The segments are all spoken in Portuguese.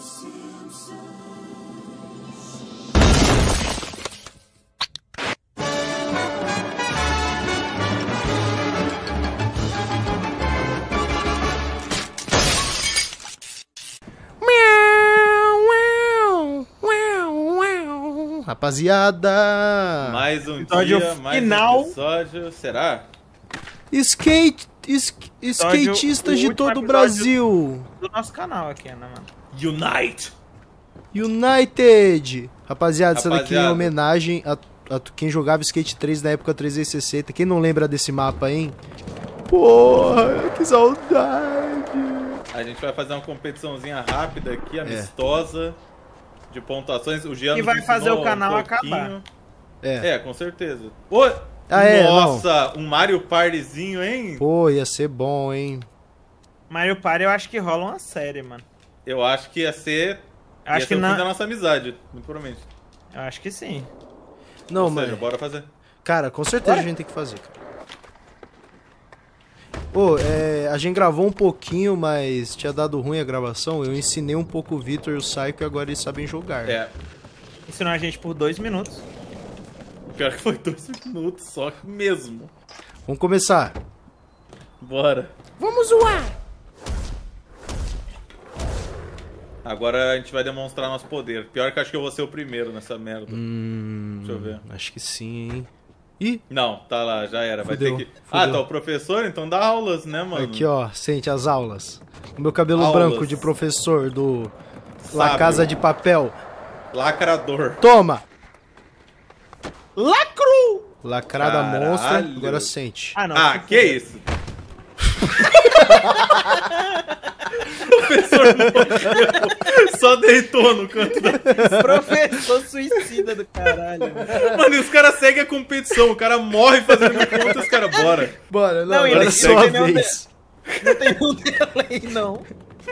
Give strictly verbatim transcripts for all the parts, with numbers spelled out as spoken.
Rapaziada, mais um episódio dia, mais final. um episódio, será? Skate, es, skatistas de todo o Brasil. Do nosso canal aqui, né, mano? Unite! United! Rapaziada, isso daqui é em Rapaziada. homenagem a, a quem jogava Skate três na época trezentos e sessenta. Quem não lembra desse mapa, hein? Porra, que saudade! A gente vai fazer uma competiçãozinha rápida aqui, amistosa, de pontuações. O Giano E vai nos fazer ensinou o canal um pouquinho. acabar. É. É, com certeza. Ô, Ah, é, nossa, um Mario Partyzinho, hein? Pô, ia ser bom, hein? Mario Party eu acho que rola uma série, mano. Eu acho que ia ser, ia Acho ser que o fim na... da nossa amizade, muito provavelmente. Eu acho que sim. Não, Ou mas... seja, bora fazer. Cara, com certeza Bora. a gente tem que fazer, cara. Ô, é, a gente gravou um pouquinho, mas tinha dado ruim a gravação. Eu ensinei um pouco o Vitor e o Psycho e agora eles sabem jogar. É, Ensinou a gente por dois minutos. pior que foi dois minutos só mesmo. Vamos começar. Bora. Vamos zoar! Agora a gente vai demonstrar nosso poder. Pior que eu acho que eu vou ser o primeiro nessa merda. Hum, Deixa eu ver. Acho que sim, hein? Ih, Não, tá lá, já era. Vai Fudeu, ter que. fudeu. Ah, tá o professor, então dá aulas, né, mano? aqui ó, sente as aulas. O meu cabelo Aulas. branco de professor do La Sábio. Casa de Papel. Lacrador. Toma! Lacru! Lacrada Caralho. monstra, agora sente. Ah, não. Ah, se que fuder. isso? Professor morreu. Só deitou no canto da. Professor suicida do caralho. Mano. Mano, e os caras seguem a competição. O cara morre fazendo uma conta e os caras, bora. Bora, não, Não, agora ele é sua segue meu vez. Não tem um delay, não.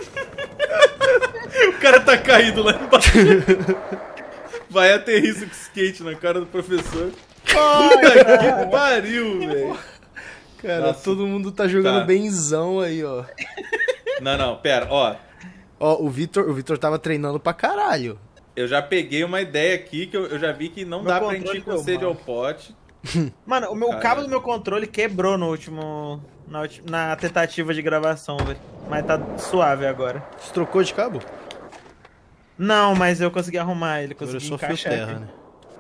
O cara tá caído lá embaixo. Vai aterrissa com skate na cara do professor. Puta que pariu, velho. Cara, Nossa. todo mundo tá jogando Tá. benzão aí, ó. Não, não, pera, ó. Ó, o Vitor, o Vitor tava treinando pra caralho. Eu já peguei uma ideia aqui que eu, eu já vi que não Meu dá pra controle gente ir com deu sede mal. ao pote. Mano, o meu Caralho. cabo do meu controle quebrou no último. Na, ulti- na tentativa de gravação, velho. Mas tá suave agora. Você trocou de cabo? Não, mas eu consegui arrumar ele, Agora é consegui só fio encaixar terra, aqui. né?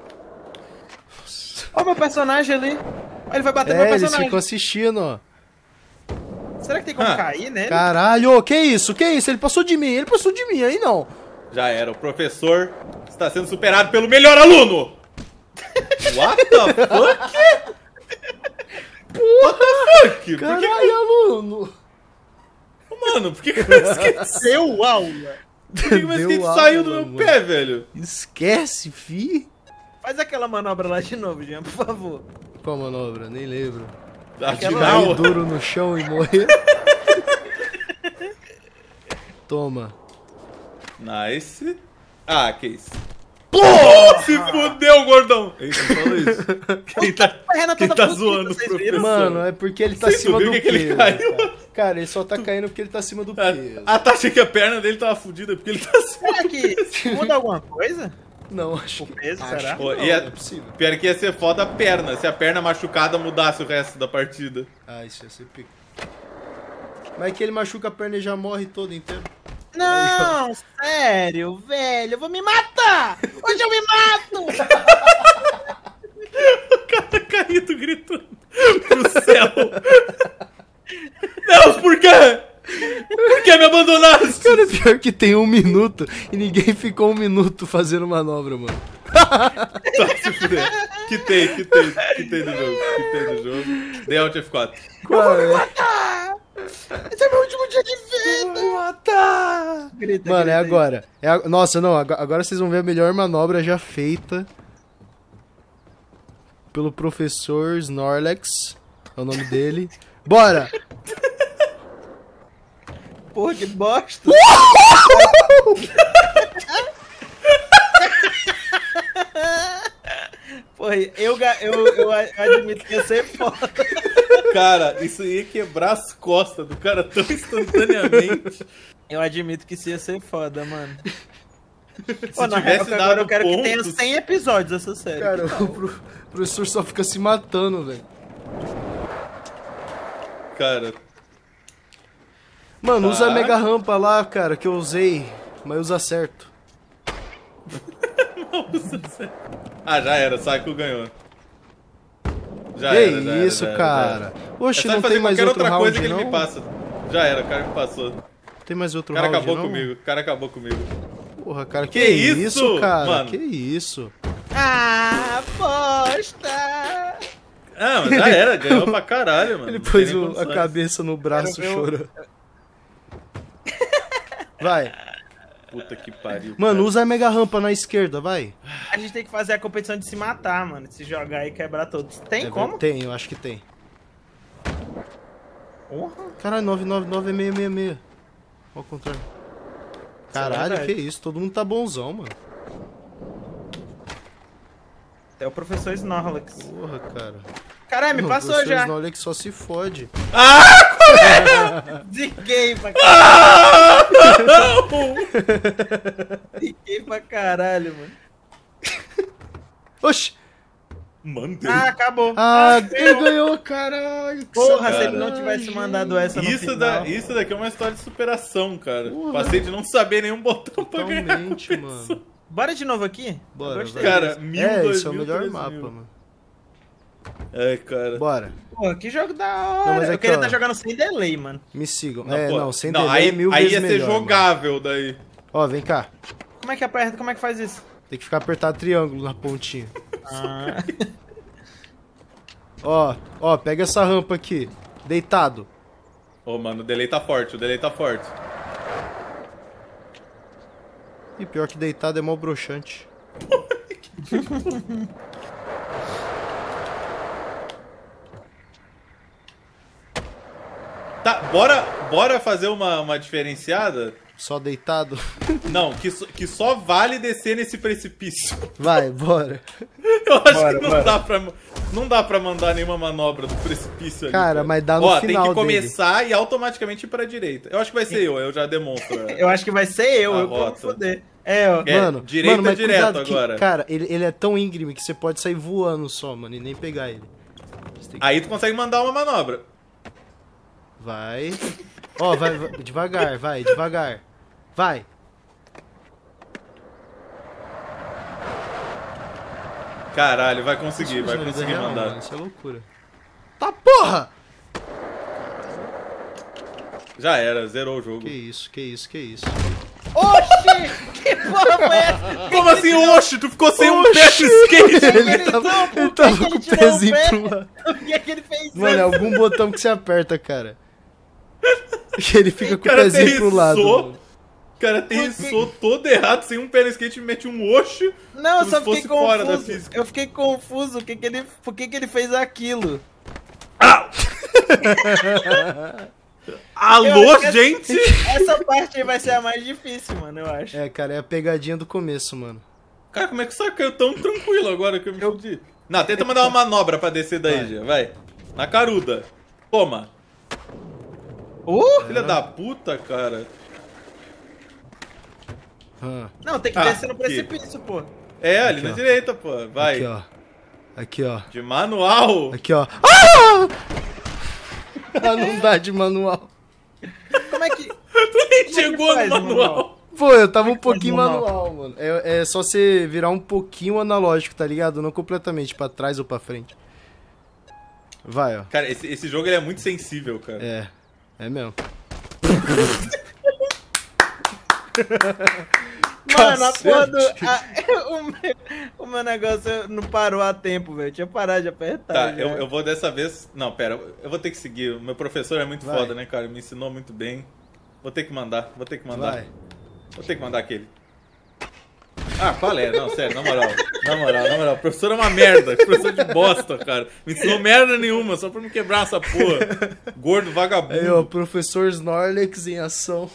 Ó, meu personagem ali. Ó, ele vai bater no É, meu eles personagem. ficam assistindo, ó. Será que tem como Ah. cair nele? Caralho, que isso? Que isso? Ele passou de mim, ele passou de mim, aí não. Já era, o professor está sendo superado pelo melhor aluno! What the fuck? What the fuck? Por que Caralho, aluno. que, mano, por que que o meu skate, Seu aula. por que que o meu Deu skate aula, saiu do meu mano. pé, velho? Esquece, fi. Faz aquela manobra lá de novo, Jean, por favor. Qual manobra? Nem lembro. Aquela... Cair duro no chão e morrer. Toma. Nice. Ah, que isso. Pô, se fudeu, gordão! Ele não falou isso. Quem tá, A perna quem toda tá fudida, zoando o vocês professor? viram? Mano, é porque ele tá Você acima viu do que que ele peso. caiu? Cara. Cara, ele só tá caindo porque ele tá acima do peso. Ah, tá, achei que a perna dele tava fudida porque ele tá assim. Será que muda alguma coisa? Não, acho O que... peso, acho será? que Pô, não, ia- não é possível. Pior que ia ser foda a perna, se a perna machucada mudasse o resto da partida. Ah, isso ia ser pico. Mas é que ele machuca a perna e já morre todo inteiro. Não, sério, velho, eu vou me matar! Hoje eu me mato! O cara caído gritando pro céu. Deus, por quê? Por que me abandonaste? Cara, pior que tem um minuto e ninguém ficou um minuto fazendo manobra, mano. Tá, se fuder. Quitei, quitei, quitei do jogo, quitei do jogo. Dei Alt F quatro. Cara, Esse é meu último dia de vida! vou matar! Grita, Mano, é grita aí. agora. É a- Nossa, não, agora agora vocês vão ver a melhor manobra já feita pelo professor Snorlax. É o nome dele. Bora! Porra, que bosta! Porra, eu, ga- eu, eu a- admito que ia ser foda. Cara, isso ia quebrar as costas do cara tão instantaneamente. Eu admito que isso ia ser foda, mano. Se Pô, na tivesse real, dado agora eu quero que tenha pontos- cem episódios essa série. Cara, o pro- professor só fica se matando, velho. Cara, Mano, usa a Tá. mega rampa lá, cara, que eu usei, mas usa certo. ah, já era, Saiko ganhou. Já Que era, já era, isso, já era, cara. já era. Oxe, É só não ele fazer tem mais qualquer outro outra round, coisa que ele não? me passa. Já era, o cara me passou. Tem mais outro O cara round, acabou não? comigo, o cara acabou comigo. Porra, cara, que, Que isso, cara? mano? Que isso? Ah, bosta! Ah, mas já era, ganhou pra caralho, mano. Ele Não tem pôs nem o- a condições. cabeça no braço Quero ver o- chorando. Vai. Puta que pariu. Mano, cara. usa a mega rampa na esquerda, vai. A gente tem que fazer a competição de se matar, mano. De se jogar e quebrar todos. Tem É, como? Tem, eu acho que tem. Porra. Caralho, nove nove nove é seis seis seis. Ao contrário. Caralho, verdade. que isso? Todo mundo tá bonzão, mano. É o professor Snorlax. Porra, cara. Caralho, me Não, passou vocês já. não olha que só se fode. Ziquei pra caralho. Ziquei pra caralho, mano. Oxi! Mano, Ah, acabou. Ah, ele ganhou, caralho. que Porra, se cara. ele não tivesse mandado essa no isso, final. da, isso daqui é uma história de superação, cara. Porra. Passei de não saber nenhum botão pra ganhar. Totalmente, competição. mano. Bora de novo aqui? Bora, Eu gostei vai. Cara, disso. mil, É, dois esse é o mil, melhor três mapa, mil. mano. Ai, cara. Bora. Porra, que jogo da hora. Não, mas eu aqui, queria ó. estar jogando sem delay, mano. Me sigam. Não, é, pô, não, sem não, delay aí, é mil aí vezes ia ser melhor, mano. jogável daí. Ó, vem cá. Como é que aperta? Como é que faz isso? Tem que ficar apertado triângulo na pontinha. Ah. Ó, ó, pega essa rampa aqui. Deitado. Ô, mano, o delay tá forte, o delay tá forte. E pior que deitado é mó broxante. Tá, bora, bora fazer uma, uma diferenciada? Só deitado. Não, que, só- que só vale descer nesse precipício. Vai, bora. Eu acho Bora, que não bora. dá, pra, não dá pra mandar nenhuma manobra do precipício ali. Cara, mas dá no Ó, final tem que dele. começar e automaticamente ir pra direita. Eu acho que vai ser eu, eu já demonstro. a- Eu acho que vai ser eu, A eu vou rota. foder. É, ó. É, mano, direita mano, mas direto cuidado que, agora. cara, ele, ele é tão íngreme que você pode sair voando só, mano, e nem pegar ele. Você tem que- Aí tu consegue mandar uma manobra. Vai. Ó, vai, vai, devagar, vai, devagar. Vai. Caralho, vai conseguir, vai Isso não é conseguir real, mandar. mano, isso é loucura. Tá porra! Já era, zerou o jogo. Que isso, que isso, que isso. Oxi! Que porra foi essa? Como assim, oxe? Tu ficou sem um Oxi! pé de skate? Ele tava, Então, por ele que tava que ele com o tirou o pezinho pé? pro lado. Por que é que ele fez Mano, é isso? algum botão que você aperta, cara. Que ele fica com o cara pezinho pro lado. aterrissou. mano. O cara aterrissou todo errado, sem um pé no skate e mete um oxe. Não, eu como só se fosse fiquei fora da confuso. física. Eu fiquei confuso. Que que ele, por que, que ele fez aquilo? Alô, Eu acho que gente? Essa parte aí vai ser a mais difícil, mano, eu acho. É, cara, é a pegadinha do começo, mano. Cara, como é que você caiu tão tranquilo agora que eu me fudi? Não, tenta mandar uma manobra pra descer daí, Vai. já, vai. Na caruda. Toma. Uh! Filha da puta, cara. Ah, Não, tem que Ah, descer no aqui. precipício, pô. É, ali Aqui, na ó. direita, pô. Vai. aqui, ó. Aqui, ó. De manual. Aqui, ó. Ah! Ah, não dá de manual. Como é que. Tu nem que chegou faz no o manual? manual. Pô, eu tava um que faz pouquinho manual? manual, mano. É, é só você virar um pouquinho analógico, tá ligado? Não completamente pra trás ou pra frente. Vai, ó. Cara, esse, esse jogo ele é muito sensível, cara. É. É mesmo. Mano, a porra do. Cacete. a- o, meu, o meu negócio não parou a tempo, velho. Tinha parado de apertar. Tá, já. eu, eu vou dessa vez... Não, pera, eu vou ter que seguir. O meu professor é muito Vai. foda, né, cara? Me ensinou muito bem. Vou ter que mandar, vou ter que mandar. Vai. Vou ter que mandar aquele. Ah, qual é? Não, sério, na moral. Na moral, na moral. O professor é uma merda. Professor de bosta, cara. Me ensinou merda nenhuma, só pra me quebrar essa porra. Gordo, vagabundo. Aí, ó, professor Snorlax em ação.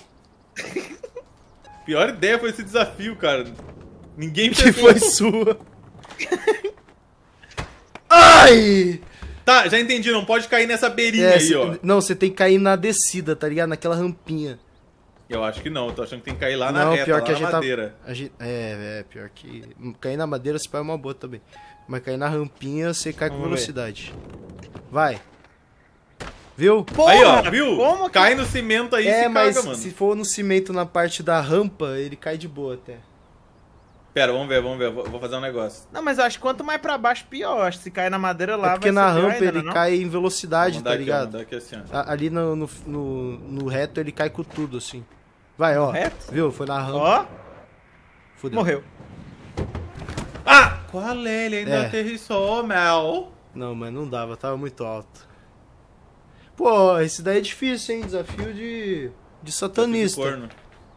Pior ideia foi esse desafio, cara. Ninguém Que fez. foi sua. Ai! Tá, já entendi, não pode cair nessa beirinha É, aí, cê- ó. não, você tem que cair na descida, tá ligado? Naquela rampinha. Eu acho que não, eu tô achando que tem que cair lá na não, reta, pior lá que a na gente madeira. tá. A gente, é, é, pior que. Cair na madeira se pá é uma boa também. Mas cair na rampinha você cai com Vamos ver. velocidade. Vai. Viu? Aí, ó, viu? Como que... Cai no cimento aí e é, se mas caga, mano. se for no cimento na parte da rampa, ele cai de boa até. Pera, vamos ver, vamos ver, vou vou fazer um negócio. Não, mas eu acho que quanto mais pra baixo, pior. Eu acho que se cair na madeira lá, É porque vai na ser pior rampa ainda, ele não? cai em Vou velocidade, mandar tá aqui, ó, ligado? mandar aqui assim, ó. A- Ali no, no, no, no reto ele cai com tudo, assim. Vai, ó. reto? Viu? Foi na rampa. Ó, Fudeu. morreu. Ah! Qual é? Ele ainda É. aterrissou, Mel. Não, mas não dava, tava muito alto. Pô, esse daí é difícil, hein? Desafio de, de satanista. Corno.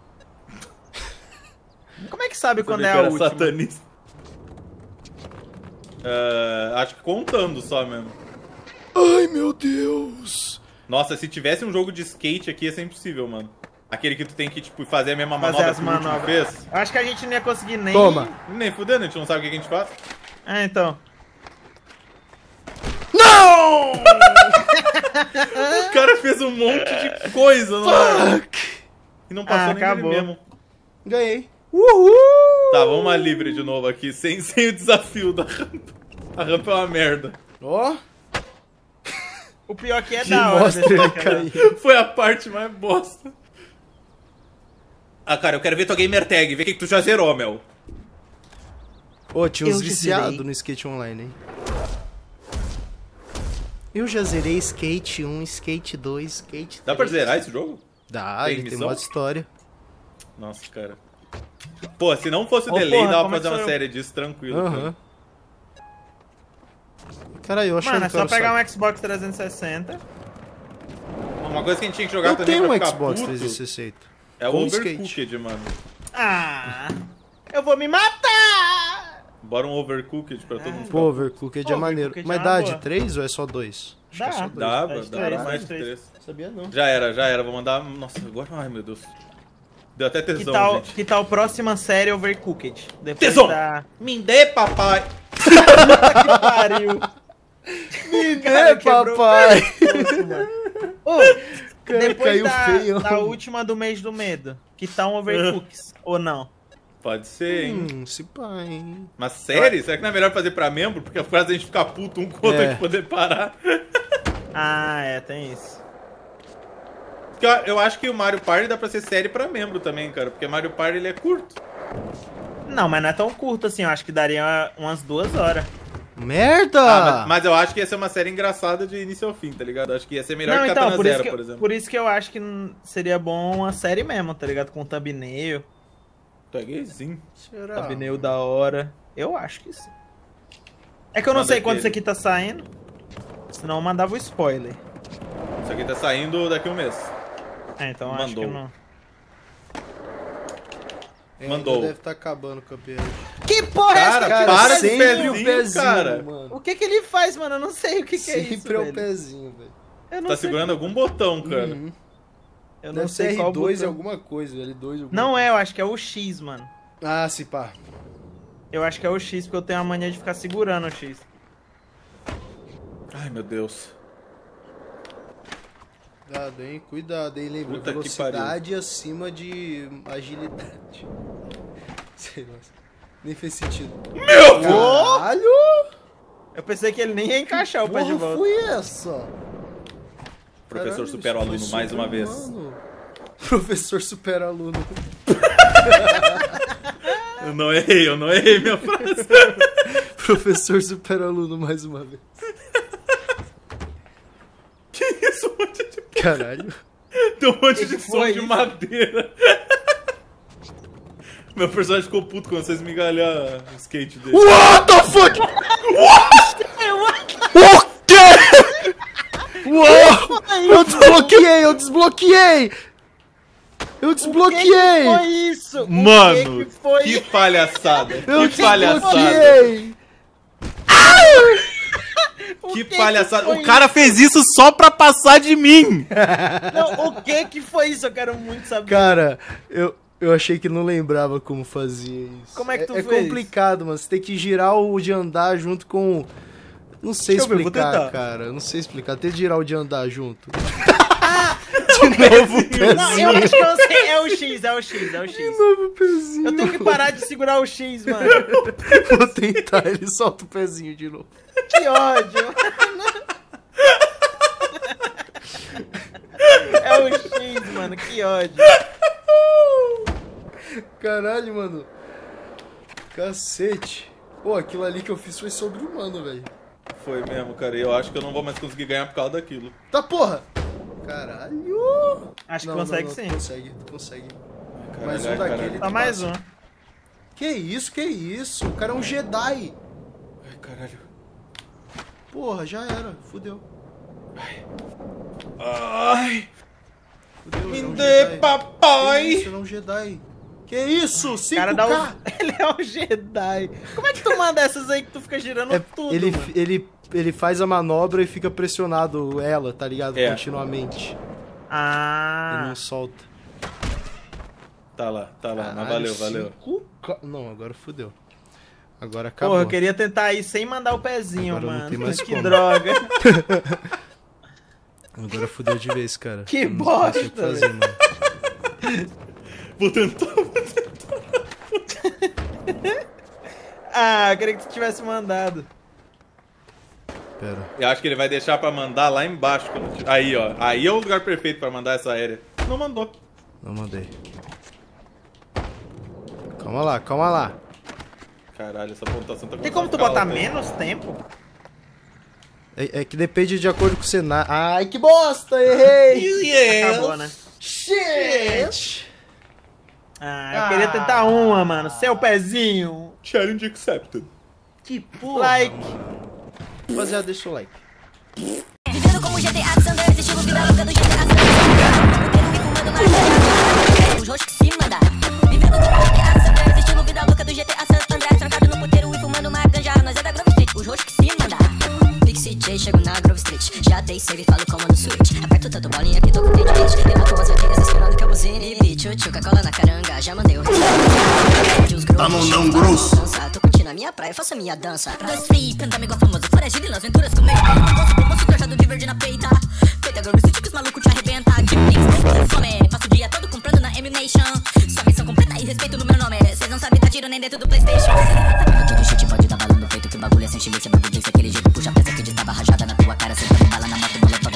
Como é que sabe quando Sabia é que a era última? satanista. Ah, acho que contando só mesmo. Ai, meu Deus. Nossa, se tivesse um jogo de skate aqui, ia ser impossível, mano. Aquele que tu tem que, tipo, fazer a mesma Fazer manobra as que o último manobras. fez. Eu acho que a gente não ia conseguir nem... Toma. Nem fudendo, a gente não sabe o que a gente faz. É, então. Não! O cara fez um monte de coisa, não é? Fuck! E não passou Ah, nem acabou. nele mesmo. Ganhei. Uhul! Tá, vamos mais livre de novo aqui, sem, sem o desafio da rampa. A rampa é uma merda. Ó, O pior que é que da hora mostra desse ele brincadeira. cair. Foi a parte mais bosta. Ah, cara, eu quero ver tua gamer tag, ver o que, que tu já zerou, Mel. Ô, tinha uns Eu já viciados zerei. no skate online, hein? Eu já zerei skate um, skate dois, skate três. Dá pra zerar esse jogo? Dá, Tem ele tem missão? modo história. Nossa, cara. Pô, se não fosse o Ô, delay, porra, dava como pra é que fazer uma sou eu? série disso tranquilo. Aham. Caralho, eu achei Mano, é que só era pegar um Xbox trezentos e sessenta. Cara. Uma coisa que a gente tinha que jogar Eu também tenho pra um ficar Xbox puto trezentos e sessenta. é o com Overcooked, mano. Ah, eu vou me matar! Bora um Overcooked pra todo mundo ficar Pô, Overcooked Pô, é maneiro. Overcooked Mas é dá uma de boa. três ou é só dois? Acho que é Dá. só dois. Dava, Dá de dava três, mais dá de de três. três. Sabia não. Já era, já era. Vou mandar. Nossa, agora. Ai, meu Deus. Deu até Que tesão, tal, gente. que tal próxima série Overcooked? Depois Tesão! da... Me dê, papai! Que pariu! Me Cara, dê, quebrou o papai! pescoço, mano. Ô, Cara, depois caiu da, feio. da última do mês do medo, que tá um Overcooked, ou não? Pode ser, hein? Hum, se pá, hein? Mas série? Será que não é melhor fazer pra membro? Porque a frase a gente ficar puto um com o outro, É. a gente poder parar. Ah, é, tem isso. Porque eu, eu acho que o Mario Party dá pra ser série pra membro também, cara. Porque Mario Party ele é curto. Não, mas não é tão curto assim, eu acho que daria umas duas horas. Merda! Ah, mas, mas eu acho que ia ser uma série engraçada de início ao fim, tá ligado? Acho que ia ser melhor Não, que então, Katana por isso, Zero, que, por eu- exemplo. por isso que eu acho que hum, seria bom uma série mesmo, tá ligado? Com thumbnail, Tu é gayzinho. Será? thumbnail da hora. Eu acho que sim. É que eu não Manda sei quando aquele. isso aqui tá saindo, senão eu mandava o spoiler. Isso aqui tá saindo daqui a um mês. É, então eu acho Mandou. que não. É, Mandou. ainda deve estar acabando o campeonato. Que porra é essa? Cara, que para faz? de sempre pezinho, o pezinho, cara. mano. O que que ele faz, mano? Eu não sei o que, que é isso, Sempre é o velho. pezinho, velho. Eu não Tá sei. segurando algum botão, cara. Uhum. Eu não Deve sei ser qual R dois botão. alguma coisa, L dois alguma Não coisa. é, eu acho que é o X, mano. Ah, se pá. Eu acho que é o X, porque eu tenho a mania de ficar segurando o X. Ai, meu Deus. Cuidado, hein? Cuidado, hein? Lembra, Puta que velocidade acima de agilidade. Sei lá. Nem fez sentido. Meu! Caralho! Eu pensei que ele nem ia encaixar o pé de Porra, volta. foi essa? Professor Caralho, supera o isso aluno foi mais uma vez. sobre-humano. Professor supera aluno. Eu não errei, eu não errei minha frase. Professor supera aluno mais uma vez. Que isso? Um monte de... Caralho. Tem um monte Que de que som foi de isso? madeira. Meu personagem ficou puto quando vocês migalhar o skate dele. What the fuck? O quê? Uou! Eu desbloqueei, eu desbloqueei! Eu O que que desbloqueei! foi isso? O Mano, que que foi que palhaçada. Eu Que palhaçada. desbloqueei! O Que que palhaçada. que foi O cara fez isso só pra passar de mim. Não, o que que foi isso? Eu quero muito saber. Cara, eu, eu achei que não lembrava como fazia isso. Como é que tu é, fez? É complicado, mano. Você tem que girar o de andar junto com... Não sei Deixa eu ver, vou explicar, tentar. cara. Eu não sei explicar. Tem de girar o de andar junto. De novo o pezinho. Não, eu acho que eu sei. É o X, é o X, é o X. De novo o pezinho. Eu tenho que parar de segurar o X, mano. Vou tentar, ele solta o pezinho de novo. Que ódio. É o X, mano, que ódio. Caralho, mano. Cacete. Pô, aquilo ali que eu fiz foi sobre-humano, velho. Foi mesmo, cara. Eu acho que eu não vou mais conseguir ganhar por causa daquilo. Tá porra! Caralho! Acho que Não, consegue não, não, sim. Tu consegue, tu consegue. Caralho, Mais um ai, daquele. caralho. Só tu mais passa. um. Que isso, que isso? O cara é um Jedi. Ai, caralho. Porra, já era. Fudeu. Ai! Fudeu, Me é um dê, Jedi. papai! Que isso, ele é um Jedi. Que isso? O cinco K? cara dá um... Ele é um Jedi. Como é que tu manda essas aí que tu fica girando É, tudo, ele, mano? ele, ele faz a manobra e fica pressionado ela, tá ligado? É. Continuamente. Ele Ah. não solta. Tá lá, tá lá. Mas Caralho, valeu, valeu. cinco K. Não, agora fudeu. Agora acabou. Porra, eu queria tentar ir sem mandar o pezinho, Agora não mano. tem mais Que como. droga. Agora fudeu de vez, cara. Que Eu não sei o bosta, que fazer, mano. Vou tentar. Ah, eu queria que tu tivesse mandado. Pera. Eu acho que ele vai deixar pra mandar lá embaixo. quando eu- Aí, ó. Aí é o lugar perfeito pra mandar essa aérea. Não mandou. Não mandei. Calma lá, calma lá. Caralho, essa pontuação tá Tem começando como a tu ficar botar alta, hein? menos tempo? É, é que depende de acordo com o cenário. Ai, que bosta! Errei! Acabou, né? Shit! Ah, eu queria tentar uma, mano. Seu pezinho. Challenge accepted. Que porra! Like. Rapaziada, deixa o like. Vivendo como G T A Sanders, estilo vida louca do G T A Sanders. Me fumando mais os rostos que se mandar. Vivendo como G T A Sanders, estilo vida louca do G T A Sanders. Trancado no puteiro e fumando uma ganja. Nós é da Grove Street, os rostos que se mandar. Pixie J, chego na Grove Street. Já dei save e falo como no Switch. Aperto tanto bolinha que tô com tendinite. Eu noto as vaqueiras esperando que eu buzine. Bicho, tchuca, cola na caranga. Já mandei o Tá no não grosso. Tô curtindo a minha praia, faço a minha dança. Dois free, canta igual famoso. Foragido e nas aventuras com meio. Moço pro moço, trajado de verde na peita. Peita Grove Street que os malucos te arrebenta. De mix, com fome. Passo o dia todo comprando na Emunation. Sua missão completa e respeito no meu nome. Cês não sabem dar tiro nem dentro do Playstation. Todo shit pode dar bala no peito. Que bagulho é sem chile, cê bagulho desse aquele jeito. Puxa a peça que estava rajada na tua cara. Cê tá bala na moto, molotov.